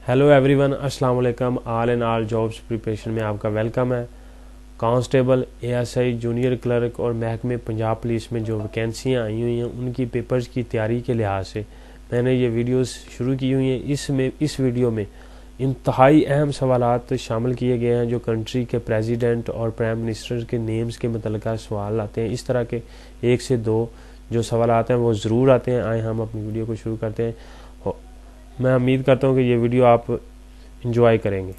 Hello everyone, अस्सलाम वालेकुम। All and all jobs preparation में आपका वेलकम है। कांस्टेबल, एएसआई, जूनियर क्लर्क और महकमे पंजाब पुलिस में जो वैकेंसियां आई हुई हैं उनकी पेपर्स की तैयारी के लिहाज से मैंने ये वीडियोस शुरू की हुई हैं। इस वीडियो में इंतहाई अहम सवालात शामिल किए गए हैं जो कंट्री के प्रेसिडेंट और प्राइम मिनिस्टर के नेम्स के मतलब सवाल आते हैं। इस तरह के 1 से 2 जो सवालात हैं वो ज़रूर आते हैं। आए हम अपनी वीडियो को शुरू करते हैं। मैं उम्मीद करता हूँ कि ये वीडियो आप इंजॉय करेंगे।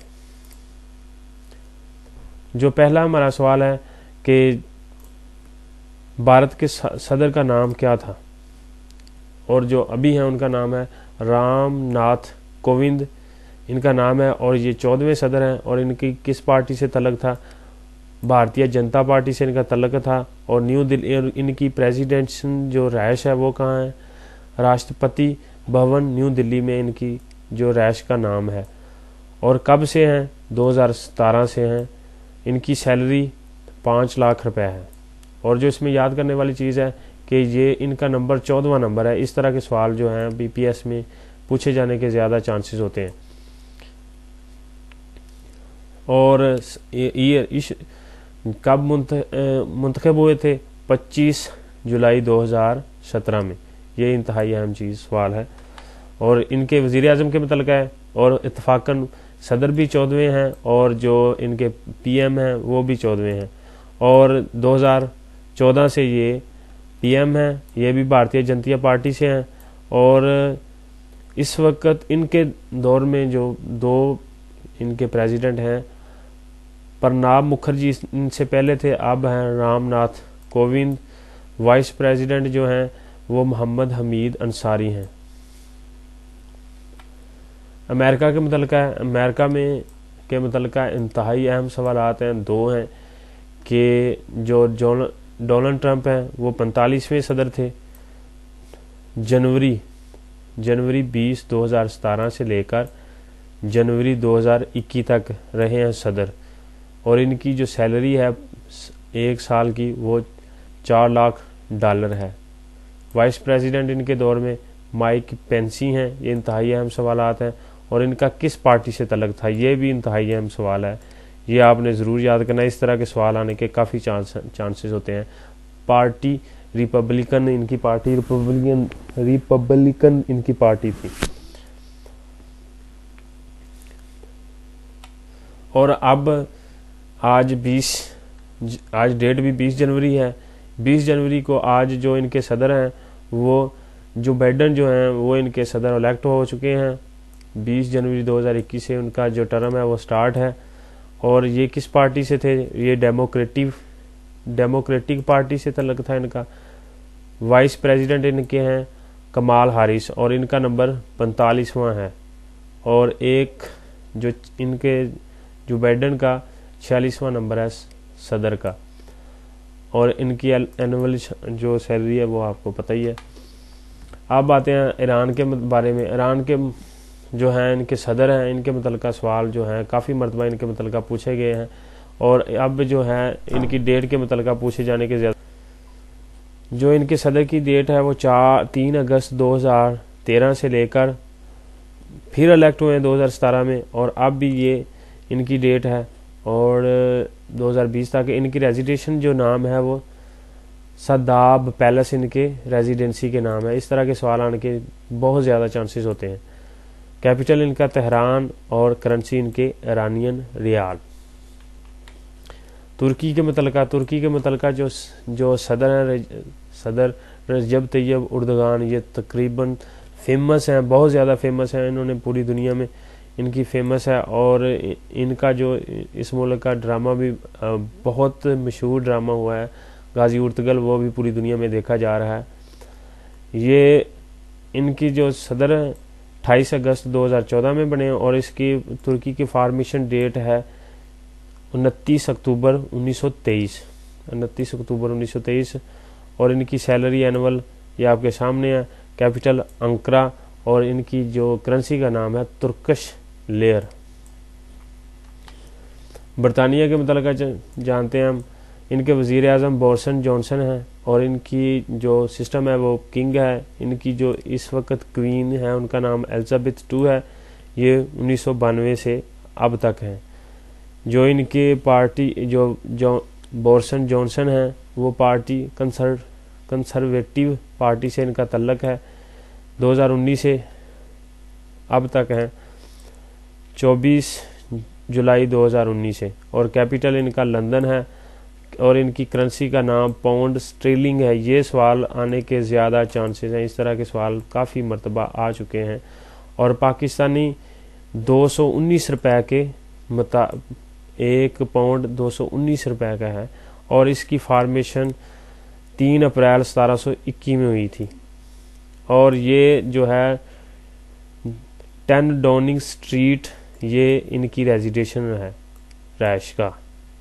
जो पहला हमारा सवाल है कि भारत के सदर का नाम क्या था, और जो अभी हैं उनका नाम है राम नाथ कोविंद इनका नाम है, और ये 14वें सदर हैं। और इनकी किस पार्टी से तल्लुक था? भारतीय जनता पार्टी से इनका तल्लुक था। और न्यू दिल्ली इनकी प्रेसिडेंशियल जो रहायश है वो कहाँ है? राष्ट्रपति भवन न्यू दिल्ली में इनकी जो रहायश का नाम है। और कब से हैं? 2017 से हैं। इनकी सैलरी 5 लाख रुपए है। और जो इसमें याद करने वाली चीज़ है कि ये इनका नंबर 14वां नंबर है। इस तरह के सवाल जो हैं बीपीएस में पूछे जाने के ज़्यादा चांसेस होते हैं। और ये इस कब मुंतखब हुए थे? 25 जुलाई 2017 में। ये इंतहाई अहम चीज़ सवाल है। और इनके वज़ीर आज़म के मतलब है, और इत्तफाकन सदर भी 14वें हैं, और जो इनके पीएम हैं वो भी 14वें हैं। और 2014 से ये पीएम हैं। ये भी भारतीय जनता पार्टी से हैं। और इस वक्त इनके दौर में जो 2 इनके प्रेसिडेंट हैं, प्रणब मुखर्जी इनसे पहले थे, अब हैं रामनाथ कोविंद। वाइस प्रेसिडेंट जो हैं वो मोहम्मद हमीद अंसारी हैं। अमेरिका के मुतल्लिक़ है। अमेरिका में के मुतल्लिक़ इंतहाई अहम सवालात हैं। 2 हैं कि जो डोनाल्ड ट्रंप हैं वो 45वें सदर थे। जनवरी 20 2017 से लेकर जनवरी 2021 तक रहे हैं सदर। और इनकी जो सैलरी है 1 साल की वो $4 लाख है। वाइस प्रेसिडेंट इनके दौर में माइक पेंसी हैं। ये इंतहाई अहम सवालात हैं। और इनका किस पार्टी से तल्लुक था? ये भी इंतहाई अहम सवाल है। ये आपने ज़रूर याद करना है। इस तरह के सवाल आने के काफ़ी चांसेस होते हैं। पार्टी रिपब्लिकन इनकी पार्टी रिपब्लिकन इनकी पार्टी थी। और अब आज डेट भी 20 जनवरी है। 20 जनवरी को आज जो इनके सदर हैं वो जो बाइडेन जो हैं वो इनके सदर इलेक्ट हो चुके हैं। 20 जनवरी 2021 से उनका जो टर्म है वो स्टार्ट है। और ये किस पार्टी से थे? ये डेमोक्रेटिक पार्टी से तल्लुक था इनका। वाइस प्रेसिडेंट इनके हैं कमाल हारिस, और इनका नंबर 45वां है। और एक जो इनके जो बाइडेन का 46वां नंबर है सदर का। और इनकी एनुअल जो सैलरी है वो आपको पता ही है। अब आते हैं ईरान के बारे में। ईरान के जो हैं इनके सदर हैं, इनके मुतल्लिक़ सवाल जो हैं काफ़ी मरतबा इनके मुतल्लिक़ पूछे गए हैं। और अब जो है इनकी डेट के मुतल्लिक़ पूछे जाने के ज़्यादा। जो इनके सदर की डेट है वो 3 अगस्त 2013 से लेकर फिर इलेक्ट हुए हैं 2017 में, और अब भी ये इनकी डेट है। और 2020 तक इनकी रेजिडेंशन जो नाम है वो सदाब पैलेस इनके रेजिडेंसी के नाम है। इस तरह के सवाल आने के बहुत ज़्यादा चांसेस होते हैं। कैपिटल इनका तेहरान, और करेंसी इनके ईरानियन रियाल। तुर्की के मुतल्लिक़ जो सदर हैं सदर रजब तैयब उर्दगान, ये तकरीबन फेमस हैं, बहुत ज़्यादा फेमस हैं। इन्होंने पूरी दुनिया में इनकी फेमस है। और इनका जो इस मुल्क का ड्रामा भी बहुत मशहूर ड्रामा हुआ है गाजी उर्तगल, वो भी पूरी दुनिया में देखा जा रहा है। ये इनकी जो सदर 28 अगस्त 2014 में बने, और इसकी तुर्की की फॉर्मेशन डेट है 29 अक्टूबर 1923। और इनकी सैलरी एनुअल ये आपके सामने है। कैपिटल अंकरा, और इनकी जो करेंसी का नाम है तुर्किश लेयर। बरतानिया के मुतल्लिक़ जानते हैं हम। इनके वज़ीर आज़म बोरिस जॉनसन हैं, और इनकी जो सिस्टम है वो किंग है। इनकी जो इस वक्त क्वीन है उनका नाम एलिज़ाबेथ II है। ये 1992 से अब तक हैं। जो इनके पार्टी जो बोरिस जॉनसन हैं वो पार्टी कंसर्वेटिव पार्टी से इनका तल्लक है। 2019 से अब तक हैं, 24 जुलाई 2019 से, और कैपिटल इनका लंदन है और इनकी करेंसी का नाम पाउंड स्टर्लिंग है। ये सवाल आने के ज़्यादा चांसेस हैं, इस तरह के सवाल काफ़ी मरतबा आ चुके हैं। और पाकिस्तानी 219 रुपए के एक पाउंड 219 रुपए का है और इसकी फॉर्मेशन 3 अप्रैल 1721 में हुई थी। और ये जो है 10 डाउनिंग स्ट्रीट ये इनकी रेजिडेंशन है रैश का।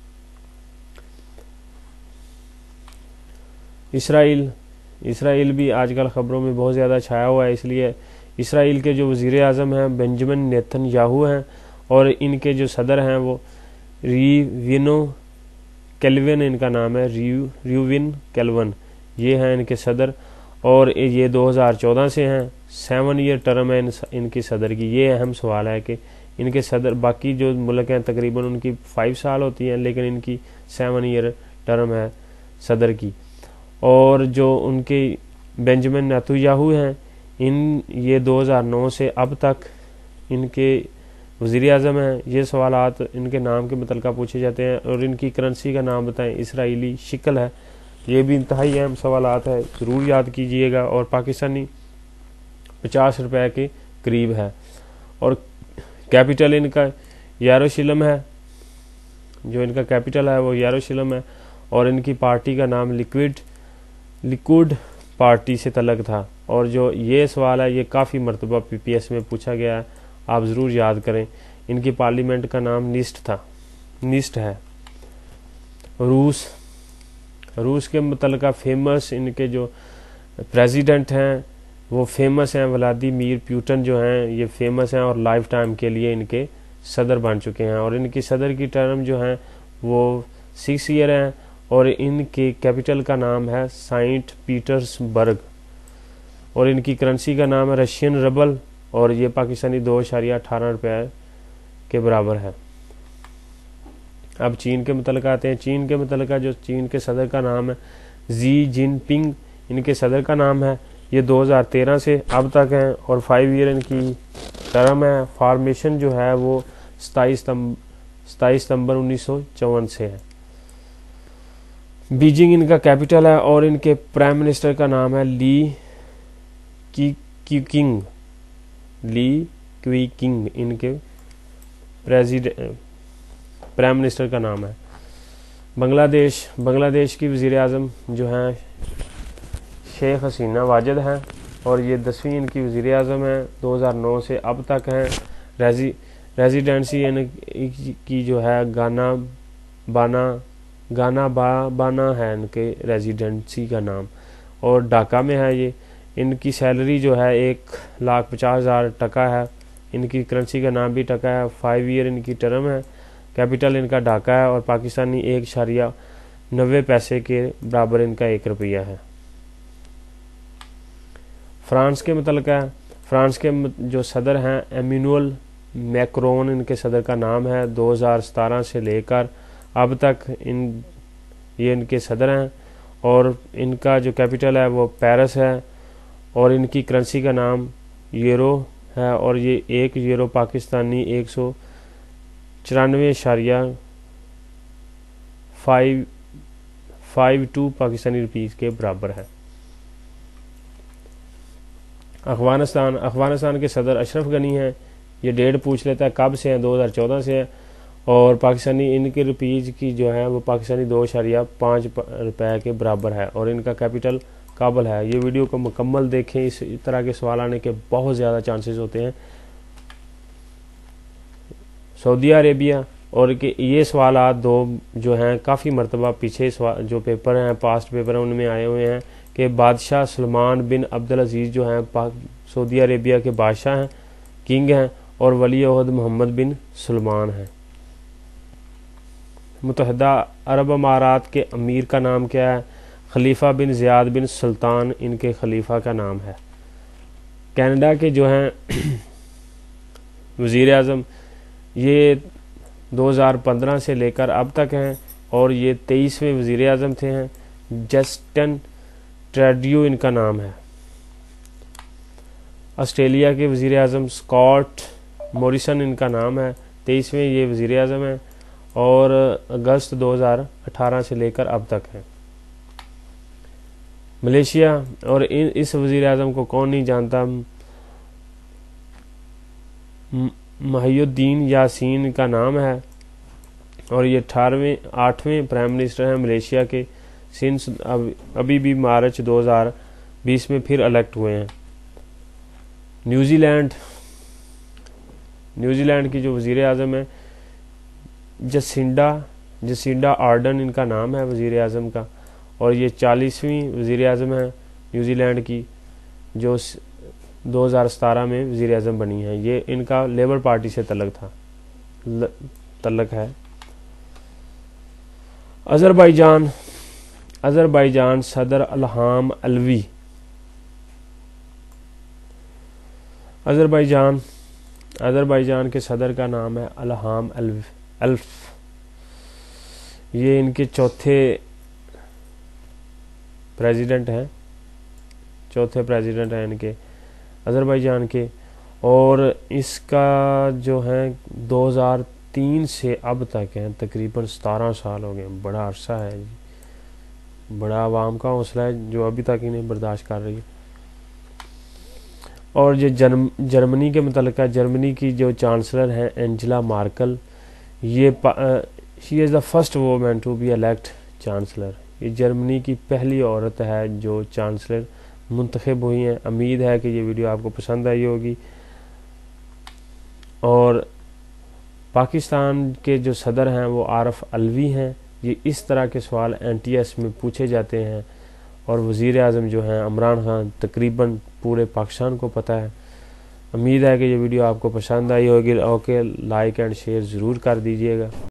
इसराइल भी आजकल ख़बरों में बहुत ज़्यादा छाया हुआ है, इसलिए इसराइल के जो वज़ीर आज़म हैं बेंजामिन नेतन्याहू हैं और इनके जो सदर हैं वो रिविनो केल्विन इनका नाम है, रिविन केल्विन, ये हैं इनके सदर। और ये 2014 से हैं, 7 ईयर टर्म है इनकी सदर की। ये अहम सवाल है कि इनके सदर, बाकी जो मुल्क हैं तकरीबन उनकी 5 साल होती हैं, लेकिन इनकी 7 ईयर टर्म है सदर की। और जो उनके बेंजामिन नेतन्याहू हैं ये 2009 से अब तक इनके वज़ीर आज़म हैं। ये सवालात इनके नाम के मुतल्लिक़ पूछे जाते हैं। और इनकी करेंसी का नाम बताएं, इसराइली शिकल है। ये भी इंतहाई अहम सवालात है, ज़रूर याद कीजिएगा। और पाकिस्तानी 50 रुपए के करीब है। और कैपिटल इनका यरूशलेम है, जो इनका कैपिटल है वो यरूशलेम है। और इनकी पार्टी का नाम लिकुड पार्टी से तल्लक था। और जो ये सवाल है ये काफ़ी मरतबा PPS में पूछा गया है, आप ज़रूर याद करें। इनकी पार्लियामेंट का नाम निस्ट है। रूस के मुतल्लिक़ फेमस इनके जो प्रेसिडेंट हैं वो फेमस हैं, व्लादिमीर पुतिन जो हैं ये फेमस हैं और लाइफ टाइम के लिए इनके सदर बन चुके हैं। और इनकी सदर की टर्म जो है वो 6 ईयर हैं। और इनके कैपिटल का नाम है सेंट पीटर्सबर्ग। और इनकी करेंसी का नाम है रशियन रबल और ये पाकिस्तानी 2.18 रुपये के बराबर है। अब चीन के मुतल्लिक़ आते हैं। चीन के मुतल्लिक़ जो चीन के सदर का नाम है जी जिनपिंग इनके सदर का नाम है। ये 2013 से अब तक हैं और 5 ईयर इनकी टर्म है। फॉर्मेशन जो है वो 27 सितंबर 1954 से है। बीजिंग इनका कैपिटल है और इनके प्राइम मिनिस्टर का नाम है ली क्विकिंग इनके प्राइम मिनिस्टर का नाम है। बांग्लादेश की वज़ीर आज़म जो हैं शेख हसीना वाजिद हैं और ये 10वीं इनकी वज़ीर आज़म हैं, 2009 से अब तक हैं। रेजिडेंसी की जो है गाना बाना है इनके रेजिडेंसी का नाम और ढाका में है ये। इनकी सैलरी जो है 1,50,000 टका है। इनकी करेंसी का नाम भी टका है। 5 ईयर इनकी टर्म है। कैपिटल इनका ढाका है और पाकिस्तानी 1.90 पैसे के बराबर इनका 1 रुपया है। फ्रांस के मुतल्लिक़ है। फ्रांस के जो सदर हैं एमिनुअल मैक्रोन इनके सदर का नाम है। 2017 से लेकर अब तक ये इनके सदर हैं और इनका जो कैपिटल है वो पेरिस है। और इनकी करेंसी का नाम यूरो है और ये 1 यूरो पाकिस्तानी 194.52 पाकिस्तानी रुपीज़ के बराबर है। अफ़गानिस्तान के सदर अशरफ गनी हैं। ये डेट पूछ लेता है कब से है, 2014 से है। और पाकिस्तानी इनके रुपीज़ की जो है वो पाकिस्तानी 2.5 रुपये के बराबर है और इनका कैपिटल काबुल है। ये वीडियो को मुकम्मल देखें, इस तरह के सवाल आने के बहुत ज़्यादा चांसेस होते हैं। सऊदी अरेबिया और कि ये सवाल दो जो हैं काफ़ी मरतबा पीछे जो पेपर हैं पास्ट पेपर हैं उनमें आए हुए हैं कि बादशाह सलमान बिन अब्दुल अजीज़ जो हैं सऊदी अरेबिया के बादशाह हैं, किंग हैं और वली अहद मोहम्मद बिन सलमान हैं। मुत्तहिदा अरब अमारात के अमीर का नाम क्या है? खलीफा बिन ज़ियाद बिन सुल्तान इनके खलीफा का नाम है। कनाडा के जो हैं वज़ीर आज़म ये 2015 से लेकर अब तक हैं और ये 23वें वज़ीर आज़म थे हैं। जस्टिन ट्रूडो इनका नाम है। ऑस्ट्रेलिया के वज़ीर आज़म स्कॉट मॉरिसन इनका नाम है, 23वें ये वज़ीर आज़म हैं और अगस्त 2018 से लेकर अब तक हैं। मलेशिया और इस वज़ीर आज़म को कौन नहीं जानता, महिउद्दीन यासीन का नाम है और ये 8वें प्राइम मिनिस्टर हैं मलेशिया के। सिंस अभी भी मार्च 2020 में फिर इलेक्ट हुए हैं। न्यूजीलैंड की जो वज़ीर आज़म है जसिंडा आर्डन इनका नाम है वज़ीर आज़म का और ये 40वीं वज़ीर आज़म है न्यूजीलैंड की जो 2017 में वज़ीर आज़म बनी है। ये इनका लेबर पार्टी से तल्लक है। अज़रबैजान सदर इल्हाम अलवी। अज़रबैजान के सदर का नाम है इल्हाम अल्फ। ये इनके चौथे प्रेसिडेंट हैं इनके अज़रबैजान के और इसका जो है 2003 से अब तक है तकरीबन 17 साल हो गए। बड़ा अरसा है जी, बड़ा आवाम का हौसला है जो अभी तक इन्हें बर्दाश्त कर रही है। और ये जर्मनी के मुतल्लिक़ जर्मनी की जो चांसलर हैं एंजेला मार्कल, ये she is the first woman to be elect chancellor. ये जर्मनी की पहली औरत है जो चांसलर मुंतखब हुई हैं। उम्मीद है कि ये वीडियो आपको पसंद आई होगी। और पाकिस्तान के जो सदर हैं वो आरिफ अलवी हैं। ये इस तरह के सवाल NTS में पूछे जाते हैं और वज़ीर आज़म जो हैं इमरान खान तकरीबन पूरे पाकिस्तान को पता है। उम्मीद है कि ये वीडियो आपको पसंद आई होगी। ओके, लाइक एंड शेयर ज़रूर कर दीजिएगा।